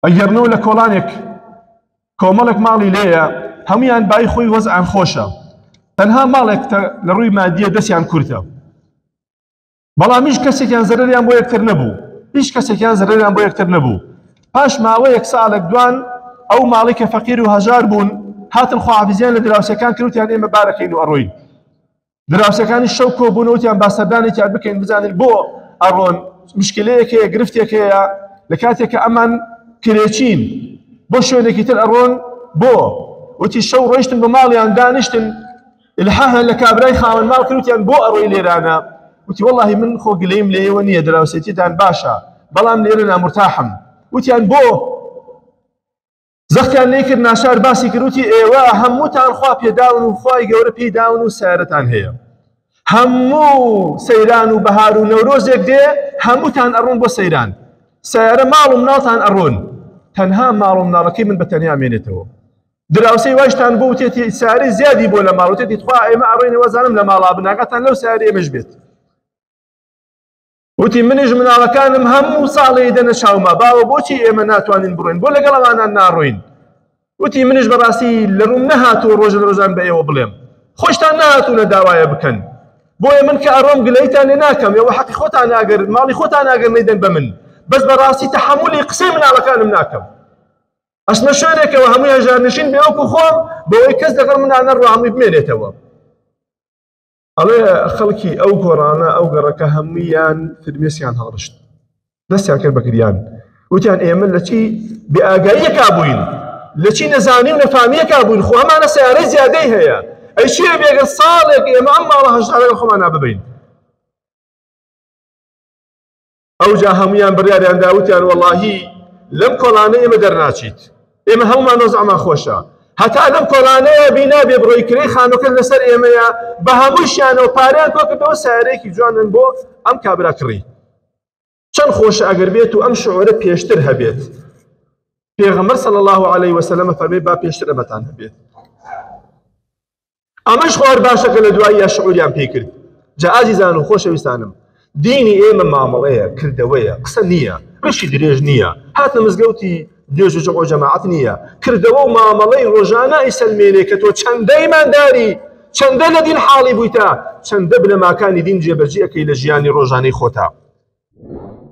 ئەگەرنەوە لە کۆڵانێک کۆمەڵێک ماڵی لێیە هەمویان بای خۆی وەزعیان خۆشە تەنها ماڵێک لە ڕووی مادیە دەستیان کورتە بەڵام هیچ کەسێکیان زەرەریان بۆ یەکتر نەبوو هیچ کەسێکیان زەرەریان بۆ یەکتر نەبوو پاش ماوەیەک ساڵێک دوان ئەو ماڵی کە فەقیر و هەژار بوون هاتن خواحافیزیان لە دراوسەکان کردوتیان ئێمە بارەکەین و ئەڕۆین دراوسەکانی شەو کۆبوونەوتیان با سەردانێکیان بکەین بزانن بۆ ئەڕۆن مشکلەیەک هەیە گرفتێک هەیە لە کاتێککە ئەمان کرێچین بۆ شوێنێکی تر ئەڕۆن بۆ وتی شەو ڕۆیشتن بە ماڵیان دانیشتن الحاحیان لە کابرای خاوەن ماڵ کردوتیان بۆ ئەڕۆی لێرانە وتی وەڵڵاهی من خۆ گلەیم لێیەوە نییە دراوسێتیتان باشە بەڵام لێرە نامرتاحم وتیان بۆ زەختیان نەیکرد ناشار باسی کردوتی ئێوە هەمووتان خوا پێداون و خوای گەورە پێداون و سیارەتان هەیە هەموو سەیران و بەهار و نەورۆزێک دێ هەمووتان ئەڕۆن بۆ سەیران سیارە ماڵ و مناڵتان ئەڕۆن تەنها ماڵ و مناڵەکەی من بەتەنیا مێنێتەوە دراوسەی واشتان بۆ وتێتی سیارەی زیادی بۆ لە ماڵ وتێتی خوا ئێمە ئەڕۆینەوە زانم لە ماڵا بناکەتان لەو سیارەی ئێمەش بێت وتی منیش مناڵەکانم هەموو ساڵی دەنە شاوما باوە بۆچی ئێمە ناتوانین بڕۆین بۆ لەگەڵ ئەوانان ناڕۆین وتی منیش بەڕاستی لە ڕووم نەهاتووە ڕۆژ لە ڕۆژان بە ئێوە بڵێم خۆشتان نهاتوونە داوایە بکەن بۆیە من کە ئەڕۆم گلەیتان لێ ناکەم ئێوە حەقی خۆتان ناگەر ماڵی خۆتان ناگەر نەیدەن بە من بەس بەڕاستی تەحەمولی قسەی مناڵەکانم ناکەم ئەچمە شوێنێکەوە هەمووی هەژارنشین بێ وەکو خۆم بەوەی کەس لەگەڵ منان نەڕوا هەمووی بمێنێتەوە ئەڵێ خەڵکی ئەو گۆڕانە ئەو گەڕەکە هەموویان فرمێسیان هەڵڕشت دەستیان کرد بە گریان وتیان ئێمە لە چی بێئاگاییەکا بووین لە چی نەزانی و نەفامیەکا بووین خۆ ئەمانە سیارەی زیادەی هەیە ئەی چێ بێگەر ساڵێک ئێمە ئەم ماڵە هەژارە لە خۆمان ناببین ئەوجا هەموویان بڕیاریان دا وتیان وەڵڵاهی لەم کۆڵانە ئێمە دەرناچیت ئێمە هەمومان وەزعمان خۆشە هەتا لەم کۆڵانەیە بینابێ بڕۆی کرێی خانووەکە لەسەر ئێمەیە بە هەمووشیانەوە پاریان کۆ کردەوە سیارەیەکی جوانن بۆ ئەم کابرا کڕی چەند خۆشە ئەگەر بێت و ئەم شعورە پێشتر هەبێت پێغەمبەر صلی الله علیه وسلم فەرمێ با پێشتر ئەمەتان هەبێت ئەمەش خوار باشەکە لە دواییە شعوریان پێ کرد جا ئازیزان و خۆشەویستانم دینی ئێمە مامەڵەیە کردەوەیە قسە نییە ڕشی درێژ نییە هاتنە مزگەوتی دێژ و جەمع و جەماعەت نییە کردەوە و مامەڵەی ڕۆژانە ئیسەلمێنێ کە تۆ چەندە ئیمانداری چەندە لە دین حاڵی بوویتە چەندە بنەماکانی دین جێبەجێ ئەەکەی لە ژیانی ڕۆژانەی خۆتا